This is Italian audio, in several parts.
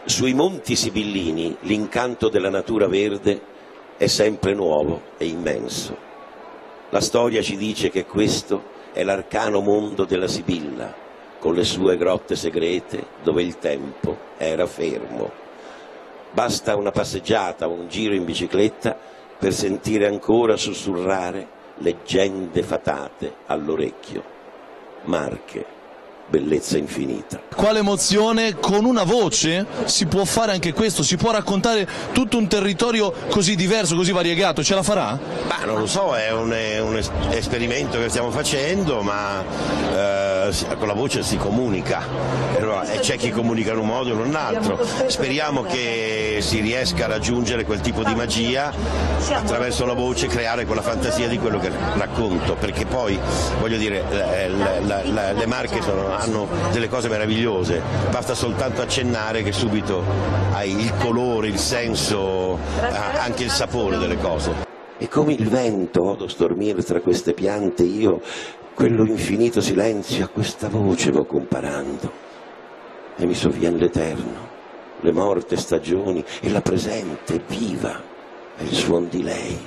Sui monti sibillini l'incanto della natura verde è sempre nuovo e immenso. La storia ci dice che questo è l'arcano mondo della Sibilla, con le sue grotte segrete dove il tempo era fermo. Basta una passeggiata o un giro in bicicletta per sentire ancora sussurrare leggende fatate all'orecchio. Marche, bellezza infinita. Quale emozione, con una voce si può fare anche questo, si può raccontare tutto un territorio così diverso, così variegato, ce la farà? Bah, non lo so, è un esperimento che stiamo facendo, ma con la voce si comunica, e c'è chi comunica in un modo e in un altro. Speriamo che si riesca a raggiungere quel tipo di magia attraverso la voce, creare quella fantasia di quello che racconto, perché poi, voglio dire, le Marche hanno delle cose meravigliose, basta soltanto accennare che subito hai il colore, il senso, anche il sapore delle cose. E come il vento odo stormire tra queste piante, io quello infinito silenzio a questa voce vo comparando, e mi sovvien l'eterno, le morte stagioni e la presente viva è il suon di lei.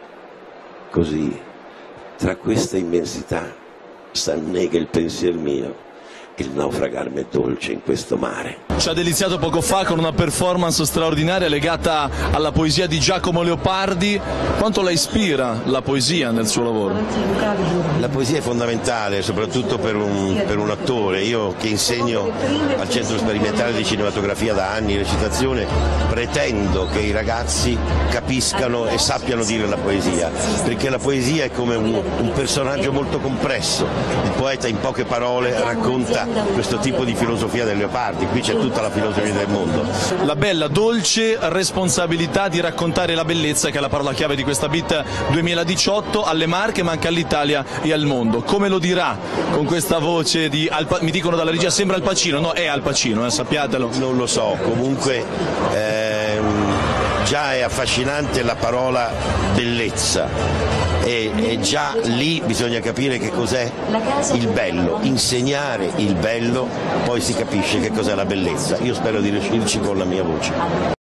Così tra questa immensità s'annega il pensier mio, il naufragarmi è dolce in questo mare. Ci ha deliziato poco fa con una performance straordinaria legata alla poesia di Giacomo Leopardi. Quanto la ispira la poesia nel suo lavoro? La poesia è fondamentale, soprattutto per un attore. Io che insegno al Centro Sperimentale di Cinematografia da anni recitazione, pretendo che i ragazzi capiscano e sappiano dire la poesia, perché la poesia è come un personaggio molto compresso. Il poeta in poche parole racconta questo tipo di filosofia del Leopardi, qui c'è tutta la filosofia del mondo. La bella, dolce responsabilità di raccontare la bellezza, che è la parola chiave di questa Beat 2018, alle Marche, ma anche all'Italia e al mondo. Come lo dirà con questa voce di mi dicono dalla regia sembra Al Pacino, no, è Al Pacino, sappiatelo. Non lo so, comunque già è affascinante la parola bellezza. E già lì bisogna capire che cos'è il bello, insegnare il bello, poi si capisce che cos'è la bellezza. Io spero di riuscirci con la mia voce.